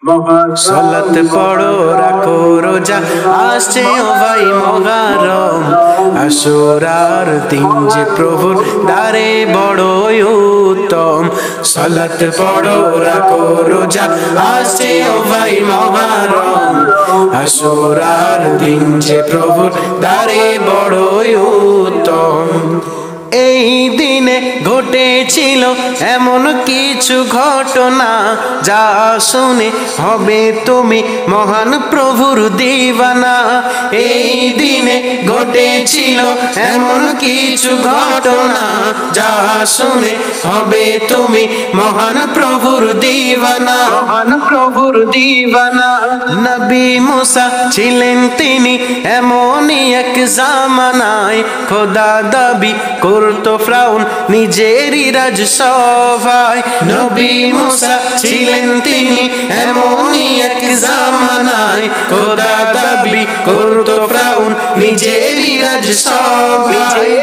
সালাত পড়ো রাখো রোজা আসছে ও ভাই মুহররম আশুরার দিন যে প্রভুর দ্বারে বড়ই উত্তম সালাত পড়ো রাখো রোজা আসছে ও ভাই মুহররম আশুরার দিন যে প্রভুর দ্বারে বড়ই উত্তম এই দিনে ঘটেছিল এমন কিছু ঘটনা যা শুনে হবে তুমি মহান প্রভুর দিওয়ানা এই দিনে ঘটেছিল এমন কিছু ঘটনা যা শুনে হবে তুমি মহান প্রভুর দিওয়ানা মহান প্রভুর দিওয়ানা নবী মুসা ছিলেন তিনি এমনই এক জামানায় খোদা দাবি করতো ফিরআউন নিজেরই রাজসভায় নবী মুসা ছিলেন তিনি এমনই এক জামানায় খোদা দাবি করতো ফিরআউন নিজেরই রাজসভায়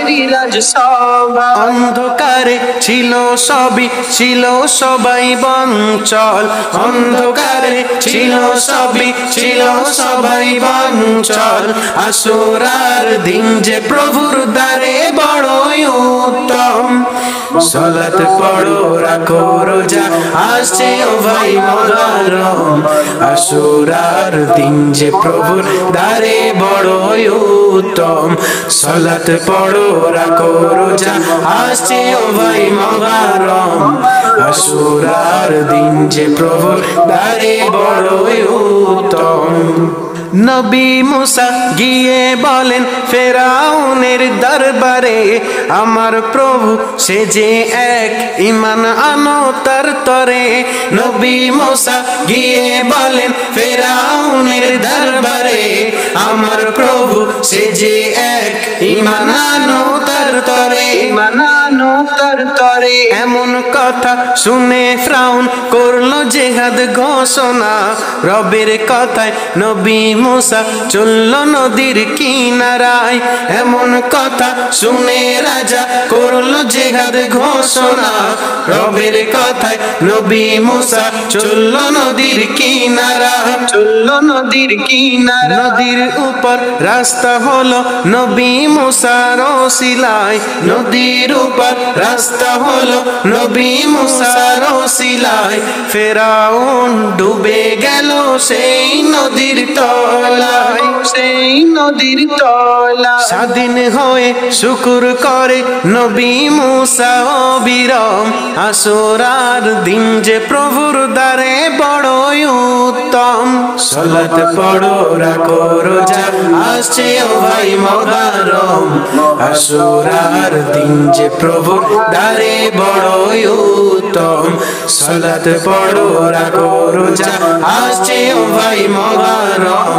অন্ধকারে ছিল সবই ছিল সবাই বঞ্চল অন্ধকারে ছিল সবই ছিল সবাই বঞ্চল আশুরার দিন যে প্রভুর দ্বারে বড়ই উত্তম সালাত পড়ো রাখো রোজা আসছে ও ভাই মুহররম আশুরার দিন যে প্রভুর দ্বারে বড়ই উত্তম সালাত পড়ো রাখো রোজা আসছে ও ভাই মুহররম আশুরার দিন যে প্রভুর দ্বারে বড়ই উত্তম নবী মুসা গিয়ে বলেন ফেরাউনের দরবারে আমার প্রভু সে যে এক ঈমান আনো তার তরে নবী মুসা গিয়ে বলেন ফেরাউনের দরবারে আমার প্রভু সে যে এক ঈমান আনো তার তরে ঈমান আনো তার তরে এমন কথা শুনে ফিরআউন করলো জিহাদ ঘোষণা রবের কথায় নবী মুসা চলল নদীর কিনারায় এমন কথা শুনে রাজা করলো জিহাদ ঘোষণা রবের কথায় নবী মুসা চলল নদীর কিনারা চলল নদীর কিনারা নদীর উপর রাস্তা হলো নবী মুসার ওসিলায় নদীর উপর রাস্তা হলো নবী মুসার ওসিলায় ফিরআউন ডুবে গেল সেই নদীর তলায় সেই নদীর তলায় স্বাধীন হয়ে শুকর করে নবী মুসা অবিরাম আশুরার দিন যে প্রভুর দ্বারে বড়ই উত্তম সালাত পড়ো রাখো রোজা আসছে ও ভাই মুহররম আশুরার দিন যে প্রভুর দ্বারে বড়ই উত্তম সালাত পড়ো রাখো রোজা আসছে ও ভাই মুহররম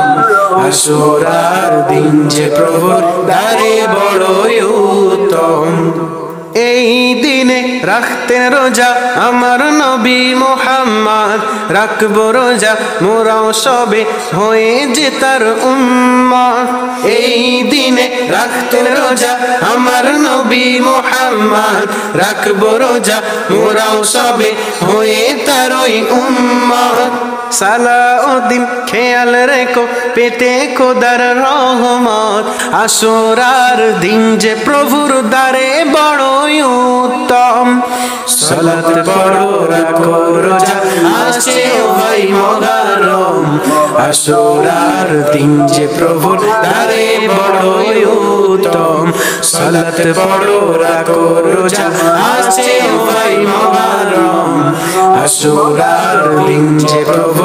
আশুরার দিন যে প্রভুর দ্বারে বড়ই উত্তম এই দিনে রাখতেন রোজা আমার নবী মুহাম্মদ রাখবো রোজা মোরাও সবে হয়ে যে তার উম্মত এই দিনে রাখতেন রোজা আমার নবী মুহাম্মদ রাখবো রোজা মোরাও সবে হয়ে তার ওই উম্মত সালাউদ্দিন খেয়াল রেখো পেতে খোদার রহমত আশুরার দিন যে প্রভুর দ্বারে বড়ই উত্তম সালাত পড়ো রাখো রোজা আসছে ও ভাই মুহররম আশুরার দিন যে প্রভুর দ্বারে বড়ই উত্তম সালাত পড়ো রাখো রোজা আসছে ও ভাই মুহররম আশুরার দিন যে প্রভু